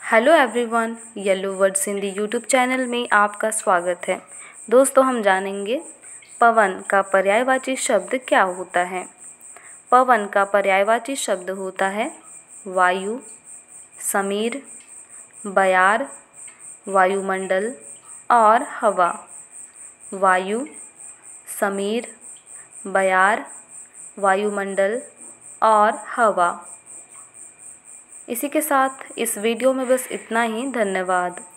Hello everyone, yellow words Hindi YouTube channel में आपका स्वागत है। दोस्तों, हम जानेंगे पवन का पर्यायवाची शब्द क्या होता है। पवन का पर्यायवाची शब्द होता है वायु, समीर, बयार, वायुमंडल और हवा। वायु, समीर, बयार, वायुमंडल और हवा। इसी के साथ इस वीडियो में बस इतना ही। धन्यवाद।